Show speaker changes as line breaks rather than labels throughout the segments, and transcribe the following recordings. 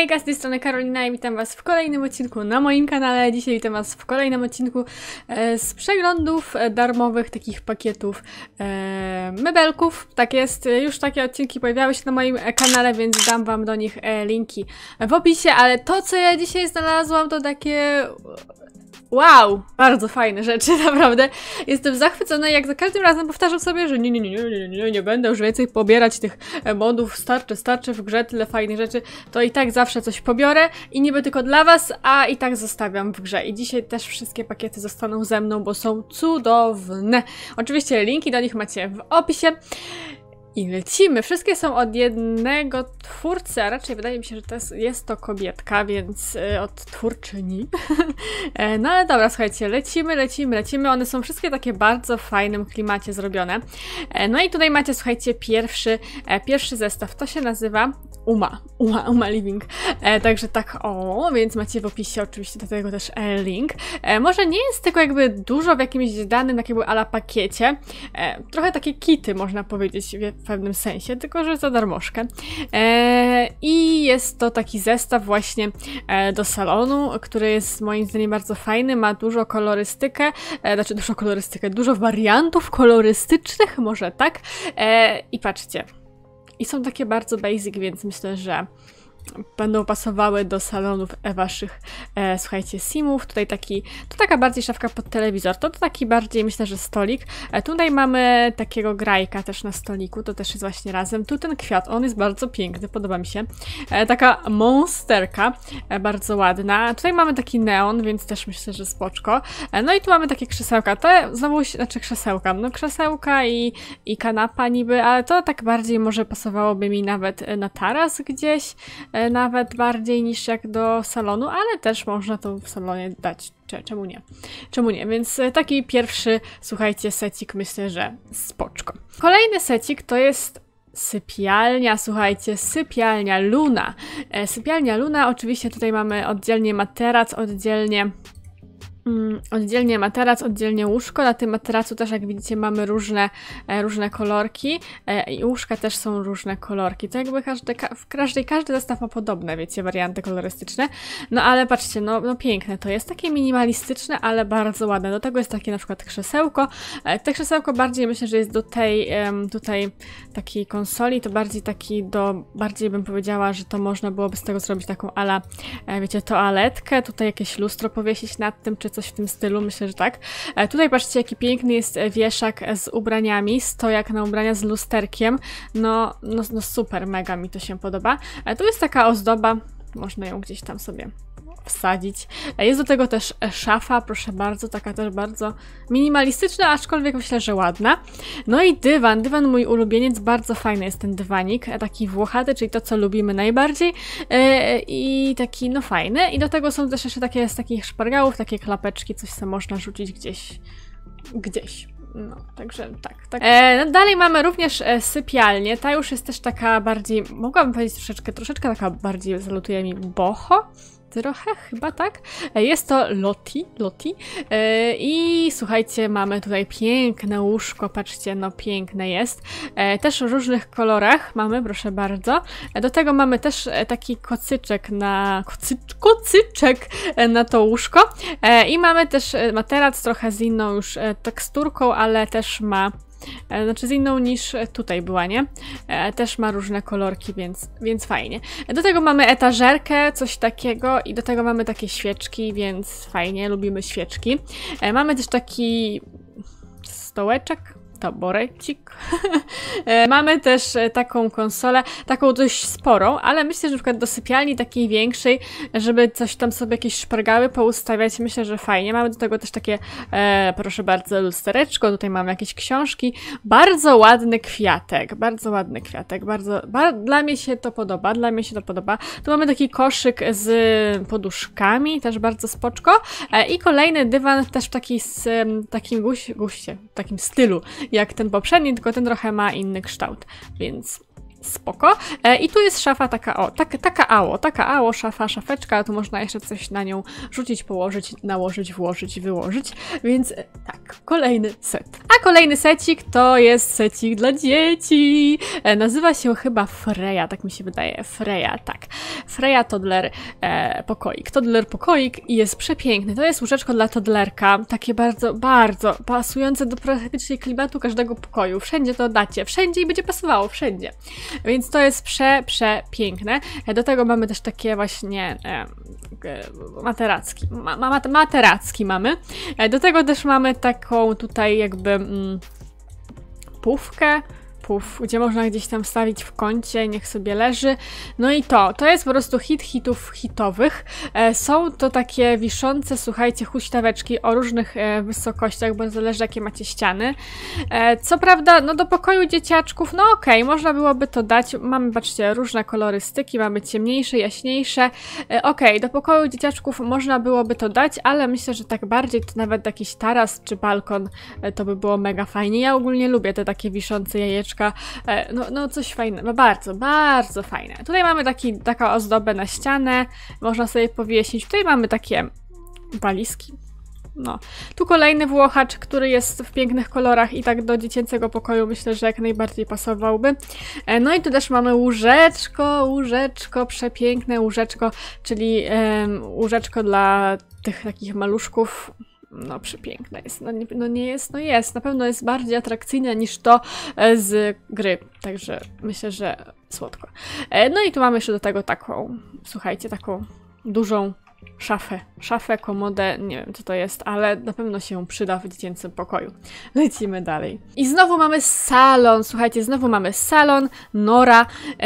Hejka, z tej strony Karolina i witam was w kolejnym odcinku na moim kanale. Dzisiaj witam was w kolejnym odcinku z przeglądów darmowych takich pakietów mebelków. Tak jest, już takie odcinki pojawiały się na moim kanale, więc dam wam do nich linki w opisie, ale to co ja dzisiaj znalazłam to takie... Wow! Bardzo fajne rzeczy, naprawdę. Jestem zachwycona, jak za każdym razem powtarzam sobie, że nie będę już więcej pobierać tych modów, starczy w grze, tyle fajnych rzeczy, to i tak zawsze coś pobiorę i niby tylko dla was, a i tak zostawiam w grze. I dzisiaj też wszystkie pakiety zostaną ze mną, bo są cudowne. Oczywiście linki do nich macie w opisie. I lecimy. Wszystkie są od jednego twórcy, a raczej wydaje mi się, że jest to kobietka, więc od twórczyni. No ale dobra, słuchajcie, lecimy. One są wszystkie takie bardzo w fajnym klimacie zrobione. No i tutaj macie, słuchajcie, pierwszy zestaw. To się nazywa Uma Living. Także tak, więc macie w opisie oczywiście do tego też link. Może nie jest tego jakby dużo w jakimś danym takiego ala pakiecie. Trochę takie kity, można powiedzieć, w pewnym sensie, tylko że za darmożkę. I jest to taki zestaw właśnie do salonu, który jest moim zdaniem bardzo fajny, ma dużo kolorystykę, dużo wariantów kolorystycznych, może tak. I patrzcie. I są takie bardzo basic, więc myślę, że będą pasowały do salonów waszych, słuchajcie, simów. Tutaj to taka bardziej szafka pod telewizor. To taki bardziej, myślę, że stolik. Tutaj mamy takiego grajka też na stoliku, to też jest właśnie razem. Tu ten kwiat, on jest bardzo piękny, podoba mi się. Taka monsterka, bardzo ładna. Tutaj mamy taki neon, więc też myślę, że spoczko. No i tu mamy takie krzesełka. To znowu, znaczy krzesełka. No krzesełka i kanapa niby, ale to tak bardziej może pasowałoby mi nawet na taras gdzieś. Nawet bardziej niż jak do salonu, ale też można to w salonie dać. Czemu nie? Czemu nie? Więc taki pierwszy, słuchajcie, secik myślę, że spoczko. Kolejny secik to jest sypialnia, słuchajcie, sypialnia Luna. Sypialnia Luna, oczywiście tutaj mamy oddzielnie materac, oddzielnie łóżko. Na tym materacu też, jak widzicie, mamy różne kolorki i łóżka też są różne kolorki. To jakby każdy zestaw ma podobne, wiecie, warianty kolorystyczne. No ale patrzcie, no piękne to jest. Takie minimalistyczne, ale bardzo ładne. Do tego jest takie na przykład krzesełko. Te krzesełko bardziej myślę, że jest do tej tutaj takiej konsoli, to bardziej bym powiedziała, że to można byłoby z tego zrobić taką ala, wiecie, toaletkę. Tutaj jakieś lustro powiesić nad tym, czy coś w tym stylu, myślę, że tak. Tutaj patrzcie, jaki piękny jest wieszak z ubraniami, stojak na ubrania z lusterkiem. No super, mega mi to się podoba. Tu jest taka ozdoba, można ją gdzieś tam sobie wsadzić. Jest do tego też szafa, proszę bardzo, taka też bardzo minimalistyczna, aczkolwiek myślę, że ładna. No i dywan mój ulubieniec, bardzo fajny jest ten dywanik, taki włochaty, czyli to, co lubimy najbardziej i taki, no fajny. I do tego są też jeszcze takie z takich szpargałów, takie klapeczki, coś co można rzucić gdzieś. No, także tak. Dalej mamy również sypialnię. Ta już jest też taka bardziej, mogłabym powiedzieć troszeczkę taka bardziej zalutuje mi boho. Trochę, chyba tak. Jest to Loti. I słuchajcie, mamy tutaj piękne łóżko, patrzcie, no piękne jest. Też w różnych kolorach mamy, proszę bardzo. Do tego mamy też taki kocyczek na to łóżko. I mamy też materac trochę z inną już teksturką, ale też ma z inną niż tutaj była, nie? Też ma różne kolorki, więc fajnie. Do tego mamy etażerkę, coś takiego i do tego mamy takie świeczki, więc fajnie, lubimy świeczki. Mamy też taki stołeczek, taborecik. Mamy też taką konsolę, taką dość sporą, ale myślę, że na przykład do sypialni takiej większej, żeby coś tam sobie jakieś szpargały poustawiać, myślę, że fajnie. Mamy do tego też takie, proszę bardzo, lustereczko, tutaj mamy jakieś książki. Bardzo ładny kwiatek, dla mnie się to podoba, Tu mamy taki koszyk z poduszkami, też bardzo spoczko. I kolejny dywan też w takim takim stylu, jak ten poprzedni, tylko ten trochę ma inny kształt, więc spoko. I tu jest szafa taka ało, szafa, szafeczka, tu można jeszcze coś na nią rzucić, położyć, nałożyć, włożyć, wyłożyć, więc tak, kolejny set. A kolejny secik to jest secik dla dzieci. Nazywa się chyba Freja, tak mi się wydaje, Freja, tak. Freja Toddler pokoik. Toddler pokoik i jest przepiękny. To jest łóżeczko dla toddlerka, takie bardzo, bardzo pasujące do praktycznie klimatu każdego pokoju. Wszędzie to dacie, wszędzie i będzie pasowało, wszędzie. Więc to jest przepiękne. Do tego mamy też takie właśnie materacki. Materacki mamy. Do tego też mamy taką tutaj jakby pufkę, gdzie można gdzieś tam wstawić w kącie, niech sobie leży. No i to jest po prostu hit hitów hitowych. Są to takie wiszące, słuchajcie, huśtaweczki o różnych wysokościach, bo zależy jakie macie ściany. Co prawda, no do pokoju dzieciaczków, no okej, można byłoby to dać. Mamy, patrzcie, różne kolorystyki, mamy ciemniejsze, jaśniejsze. Okej, do pokoju dzieciaczków można byłoby to dać, ale myślę, że tak bardziej to nawet jakiś taras czy balkon to by było mega fajnie. Ja ogólnie lubię te takie wiszące jajeczka. No coś fajnego, bardzo, bardzo fajne. Tutaj mamy taką ozdobę na ścianę, można sobie powiesić. Tutaj mamy takie walizki. No. Tu kolejny włochacz, który jest w pięknych kolorach i tak do dziecięcego pokoju myślę, że jak najbardziej pasowałby. No i tu też mamy łóżeczko, przepiękne łóżeczko, czyli łóżeczko dla tych takich maluszków. No przepiękne jest, jest, na pewno jest bardziej atrakcyjne niż to z gry, także myślę, że słodko. No i tu mamy jeszcze do tego taką, słuchajcie, taką dużą szafę, komodę, nie wiem co to jest, ale na pewno się przyda w dziecięcym pokoju. Lecimy dalej. I znowu mamy salon, słuchajcie, znowu mamy salon, nora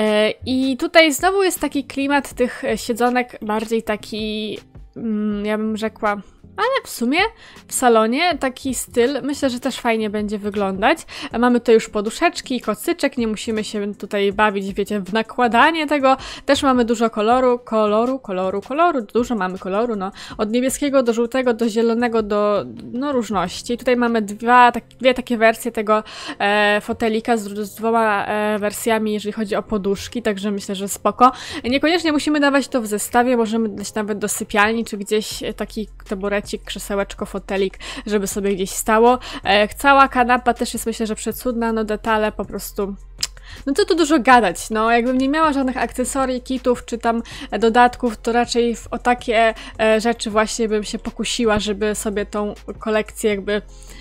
i tutaj znowu jest taki klimat tych siedzonek, bardziej taki, ja bym rzekła, ale w sumie w salonie taki styl myślę, że też fajnie będzie wyglądać. Mamy tu już poduszeczki, kocyczek, nie musimy się tutaj bawić, wiecie, w nakładanie tego. Też mamy dużo koloru, dużo mamy koloru, no. Od niebieskiego do żółtego, do zielonego, do różności. Tutaj mamy dwie takie wersje tego fotelika z dwoma wersjami, jeżeli chodzi o poduszki, także myślę, że spoko. Niekoniecznie musimy dawać to w zestawie, możemy dać nawet do sypialni, czy gdzieś taki taburecik, krzesełeczko, fotelik, żeby sobie gdzieś stało. Cała kanapa też jest myślę, że przecudna, no detale po prostu... No co tu dużo gadać, no jakbym nie miała żadnych akcesorii, kitów czy tam dodatków, to raczej o takie rzeczy właśnie bym się pokusiła, żeby sobie tą kolekcję jakby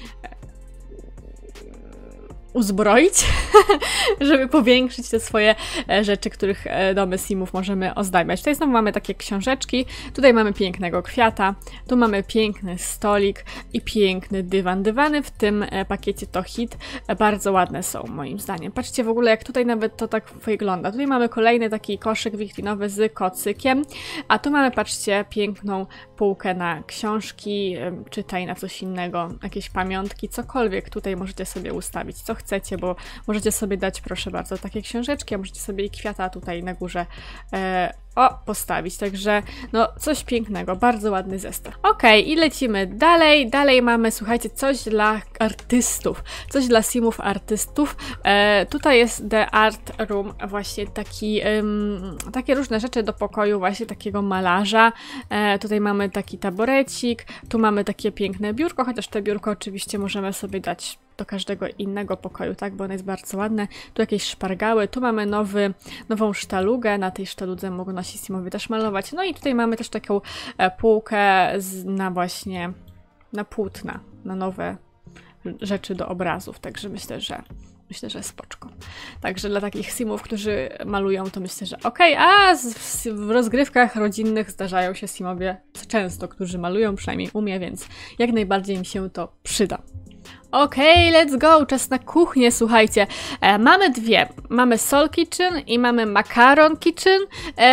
uzbroić, żeby powiększyć te swoje rzeczy, których domy Simów możemy ozdabiać. Tutaj znowu mamy takie książeczki, tutaj mamy pięknego kwiata, tu mamy piękny stolik i piękny dywan. Dywany w tym pakiecie to hit, bardzo ładne są moim zdaniem. Patrzcie w ogóle jak tutaj nawet to tak wygląda. Tutaj mamy kolejny taki koszyk wiklinowy z kocykiem, a tu mamy, patrzcie, piękną półkę na książki, czytaj na coś innego, jakieś pamiątki, cokolwiek tutaj możecie sobie ustawić, co chcecie, bo możecie sobie dać, proszę bardzo, takie książeczki, a możecie sobie i kwiata tutaj na górze postawić, także no coś pięknego, bardzo ładny zestaw. Okej, i lecimy dalej. Dalej mamy, słuchajcie, coś dla artystów, coś dla Simów artystów. Tutaj jest The Art Room, właśnie takie różne rzeczy do pokoju właśnie takiego malarza. Tutaj mamy taki taborecik, tu mamy takie piękne biurko, chociaż te biurko oczywiście możemy sobie dać do każdego innego pokoju, tak, bo one jest bardzo ładne. Tu jakieś szpargały, tu mamy nową sztalugę, na tej sztaludze mogą nasi Simowie też malować. No i tutaj mamy też taką półkę na płótna, na nowe rzeczy do obrazów, także myślę, że spoczko. Także dla takich Simów, którzy malują, to myślę, że okej, a w rozgrywkach rodzinnych zdarzają się Simowie często, którzy malują, przynajmniej u mnie, więc jak najbardziej mi się to przyda. Okej, let's go, czas na kuchnię, słuchajcie. Mamy dwie. Mamy Soul Kitchen i mamy Macaron Kitchen.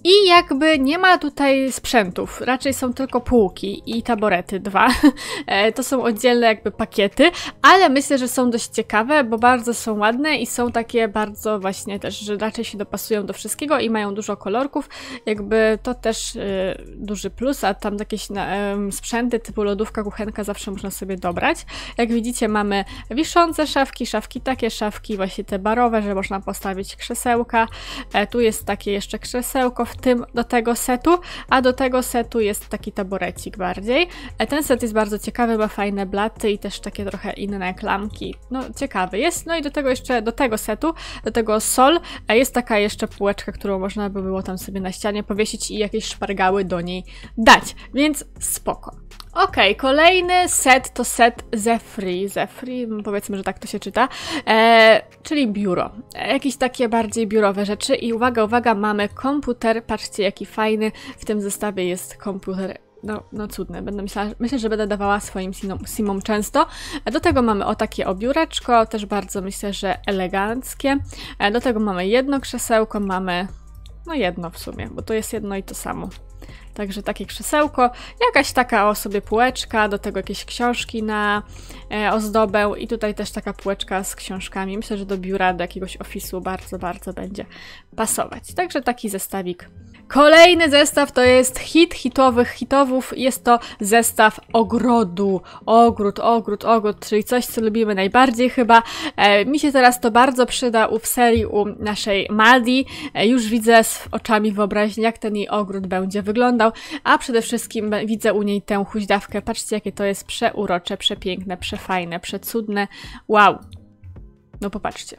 I jakby nie ma tutaj sprzętów, raczej są tylko półki i taborety 2. To są oddzielne jakby pakiety, ale myślę, że są dość ciekawe, bo bardzo są ładne i są takie bardzo właśnie też, że raczej się dopasują do wszystkiego i mają dużo kolorków. Jakby to też duży plus, a tam jakieś sprzęty typu lodówka, kuchenka zawsze można sobie dobrać. Jak widzicie, mamy wiszące szafki, takie szafki właśnie te barowe, że można postawić krzesełka. Tu jest takie jeszcze krzesełko w tym do tego setu, a do tego setu jest taki taborecik bardziej. Ten set jest bardzo ciekawy, ma fajne blaty i też takie trochę inne klamki. No ciekawy jest. No i do tego jeszcze, do tego setu, do tego sol, jest taka jeszcze półeczka, którą można by było tam sobie na ścianie powiesić i jakieś szpargały do niej dać, więc spoko. Okej, kolejny set to set Zefri, powiedzmy, że tak to się czyta, czyli biuro. Jakieś takie bardziej biurowe rzeczy i uwaga, mamy komputer, patrzcie jaki fajny, w tym zestawie jest komputer. No cudne, myślę, że będę dawała swoim simom często. Do tego mamy o takie biureczko, też bardzo myślę, że eleganckie. Do tego mamy jedno krzesełko, mamy, no jedno w sumie, bo to jest jedno i to samo. Także takie krzesełko, jakaś taka sobie półeczka, do tego jakieś książki na ozdobę i tutaj też taka półeczka z książkami. Myślę, że do biura, do jakiegoś ofisu bardzo będzie pasować. Także taki zestawik. Kolejny zestaw to jest hitowów, jest to zestaw ogrodu. Ogród, czyli coś, co lubimy najbardziej chyba. Mi się teraz to bardzo przyda w serii u naszej Madi. Już widzę z oczami wyobraźni, jak ten jej ogród będzie wyglądał, a przede wszystkim widzę u niej tę huźdawkę. Patrzcie, jakie to jest przeurocze, przepiękne, przefajne, przecudne. Wow! No popatrzcie.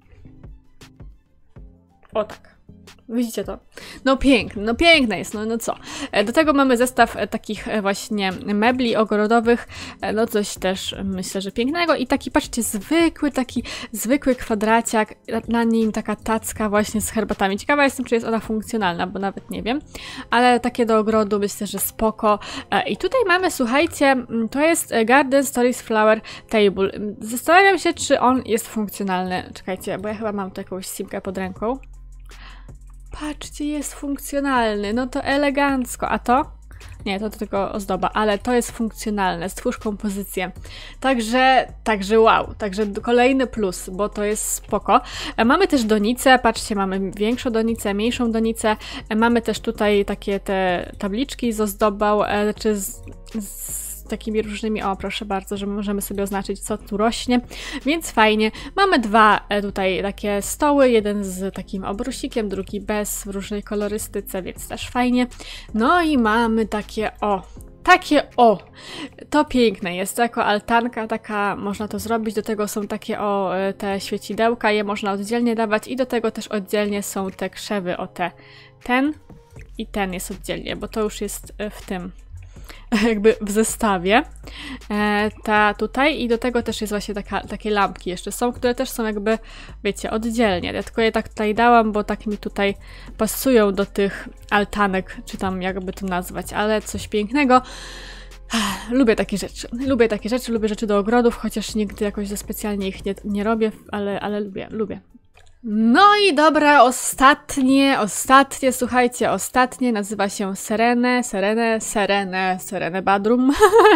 O tak. Widzicie to? No piękne jest, no co. Do tego mamy zestaw takich właśnie mebli ogrodowych, no coś też myślę, że pięknego i taki, patrzcie, zwykły kwadraciak, na nim taka tacka właśnie z herbatami. Ciekawa jestem, czy jest ona funkcjonalna, bo nawet nie wiem, ale takie do ogrodu myślę, że spoko. I tutaj mamy, słuchajcie, to jest Garden Stories Flower Table. Zastanawiam się, czy on jest funkcjonalny. Czekajcie, bo ja chyba mam tu jakąś simkę pod ręką. Patrzcie, jest funkcjonalny, no to elegancko, a to? Nie, to tylko ozdoba, ale to jest funkcjonalne, stwórz kompozycję. Także wow, także kolejny plus, bo to jest spoko. Mamy też donicę, patrzcie, mamy większą donicę, mniejszą donicę. Mamy też tutaj takie te tabliczki z ozdobą, czy z takimi różnymi, o proszę bardzo, że możemy sobie oznaczyć, co tu rośnie, więc fajnie. Mamy dwa tutaj takie stoły, jeden z takim obrusikiem, drugi bez, w różnej kolorystyce, więc też fajnie. No i mamy takie to piękne jest, to jako altanka taka, można to zrobić, do tego są takie te świecidełka, je można oddzielnie dawać i do tego też oddzielnie są te krzewy, ten i ten jest oddzielnie, bo to już jest w tym jakby w zestawie ta tutaj i do tego też jest właśnie takie lampki jeszcze są, które też są jakby, wiecie, oddzielnie. Ja tylko je tak tutaj dałam, bo tak mi tutaj pasują do tych altanek, czy tam jakby to nazwać, ale coś pięknego. Lubię takie rzeczy, lubię rzeczy do ogrodów, chociaż nigdy jakoś za specjalnie ich nie robię, ale lubię. No i dobra, ostatnie, słuchajcie, nazywa się Serene Badrum.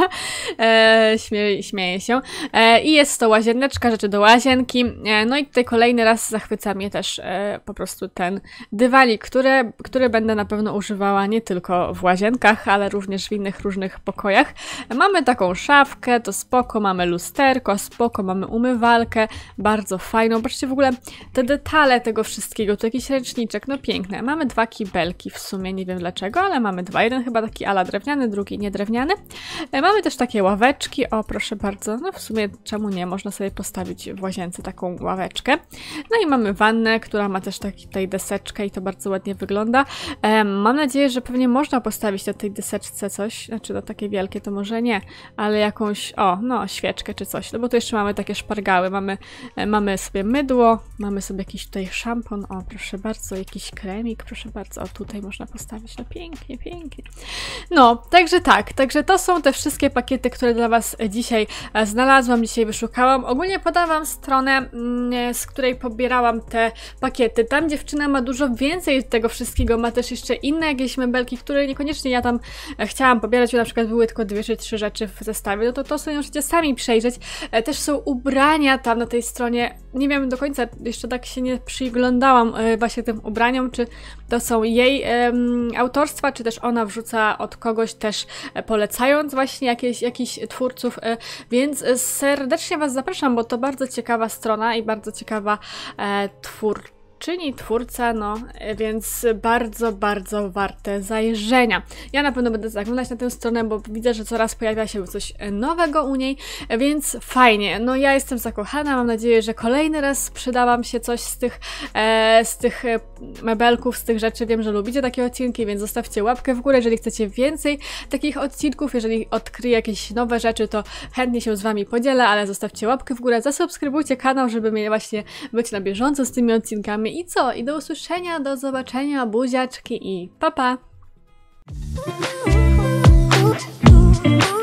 Śmieję się. I jest to łazieneczka, rzeczy do łazienki. No i tutaj kolejny raz zachwyca mnie też po prostu ten dywanik, który będę na pewno używała nie tylko w łazienkach, ale również w innych różnych pokojach. Mamy taką szafkę, to spoko, mamy lusterko, spoko, mamy umywalkę, bardzo fajną. Patrzcie w ogóle te detale tego wszystkiego, tu jakiś ręczniczek, no piękne. Mamy dwa kibelki w sumie, nie wiem dlaczego, ale mamy dwa. Jeden chyba taki ala drewniany, drugi niedrewniany. Mamy też takie ławeczki, o proszę bardzo, no w sumie czemu nie, można sobie postawić w łazience taką ławeczkę. No i mamy wannę, która ma też tutaj deseczkę i to bardzo ładnie wygląda. Mam nadzieję, że pewnie można postawić na tej deseczce coś, znaczy no takie wielkie to może nie, ale jakąś, świeczkę czy coś, no bo tu jeszcze mamy takie szpargały, mamy sobie mydło, mamy sobie jakiś tutaj szampon, o proszę bardzo, jakiś kremik, proszę bardzo, o tutaj można postawić, no pięknie, pięknie. No, także tak, także to są te wszystkie pakiety, które dla Was dzisiaj znalazłam, dzisiaj wyszukałam. Ogólnie podam Wam stronę, z której pobierałam te pakiety. Tam dziewczyna ma dużo więcej tego wszystkiego, ma też jeszcze inne jakieś mebelki, które niekoniecznie ja tam chciałam pobierać, bo na przykład były tylko 2 czy 3 rzeczy w zestawie, no to sobie możecie sami przejrzeć. Też są ubrania tam na tej stronie, nie wiem do końca, jeszcze tak się nie przyglądałam właśnie tym ubraniom, czy to są jej autorstwa, czy też ona wrzuca od kogoś też polecając właśnie jakichś twórców, więc serdecznie Was zapraszam, bo to bardzo ciekawa strona i bardzo ciekawa twórca, no, więc bardzo, bardzo warte zajrzenia. Ja na pewno będę zaglądać na tę stronę, bo widzę, że coraz pojawia się coś nowego u niej, więc fajnie. No ja jestem zakochana, mam nadzieję, że kolejny raz sprzeda Wam się coś z tych mebelków, z tych rzeczy. Wiem, że lubicie takie odcinki, więc zostawcie łapkę w górę, jeżeli chcecie więcej takich odcinków. Jeżeli odkryję jakieś nowe rzeczy, to chętnie się z Wami podzielę, ale zostawcie łapkę w górę, zasubskrybujcie kanał, żeby mnie właśnie być na bieżąco z tymi odcinkami. I co? I do usłyszenia, do zobaczenia, buziaczki i pa pa!